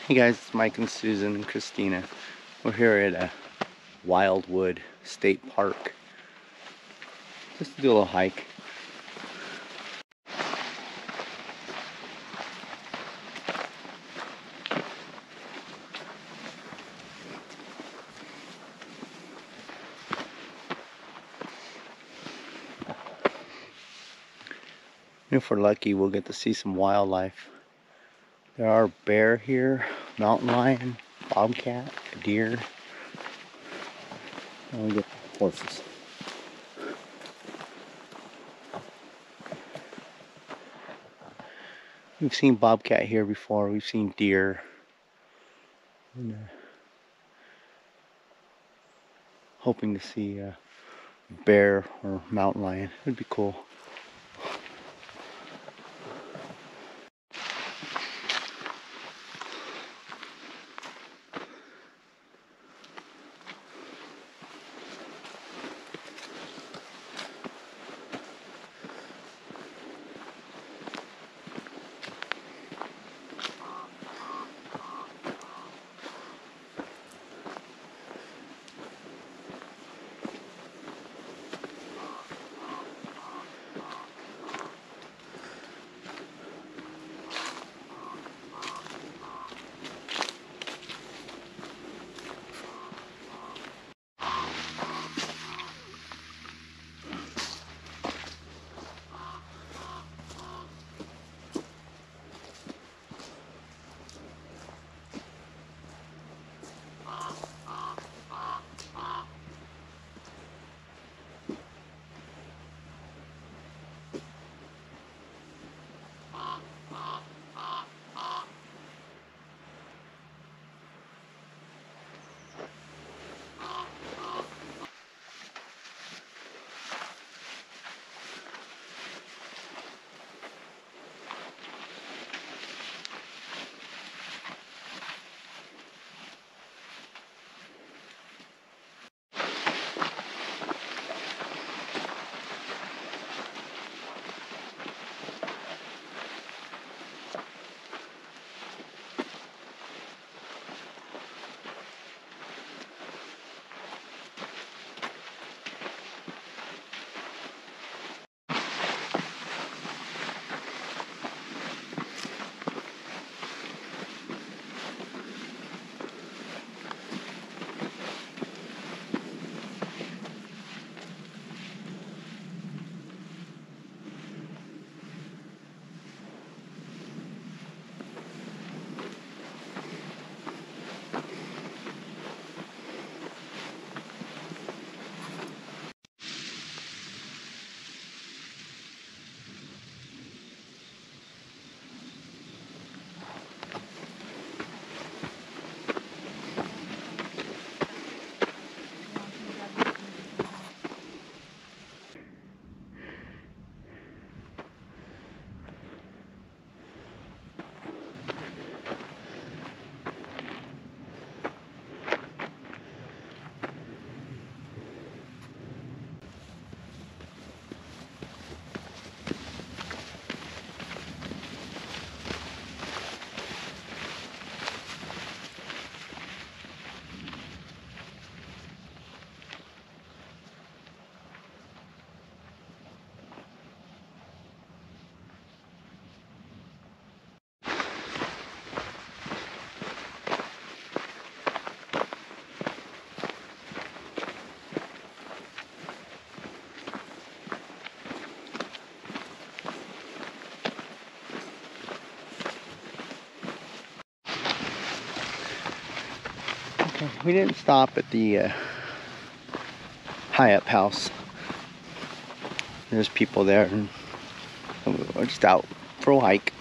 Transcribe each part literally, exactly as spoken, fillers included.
Hey guys, it's Mike and Susan and Christina. We're here at a Wildwood State Park just to do a little hike. And if we're lucky, we'll get to see some wildlife. There are bear here, mountain lion, bobcat, deer, and we get horses. We've seen bobcat here before. We've seen deer. And, uh, hoping to see a bear or mountain lion. It'd be cool. We didn't stop at the uh, Hyatt house. There's people there, and we're just out for a hike.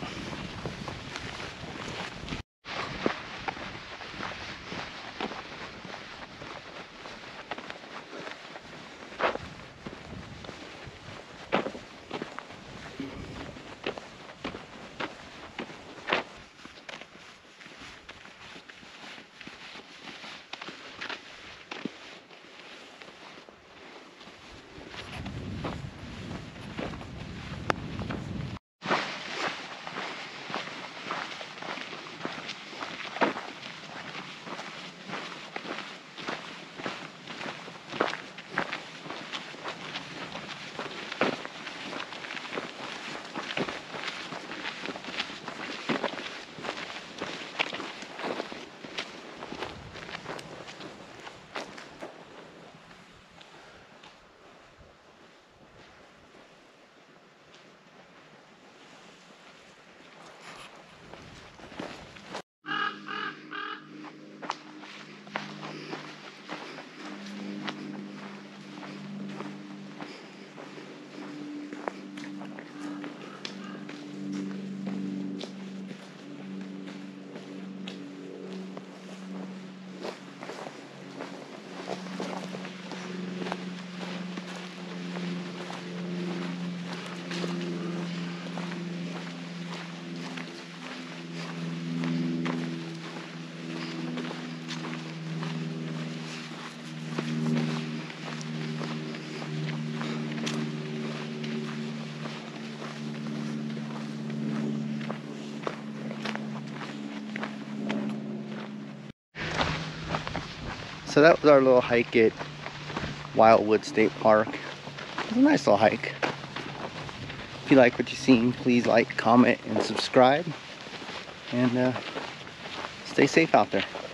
so that was our little hike at Wildwood State Park. It was a nice little hike. If you like what you've seen, please like, comment, and subscribe. And uh, stay safe out there.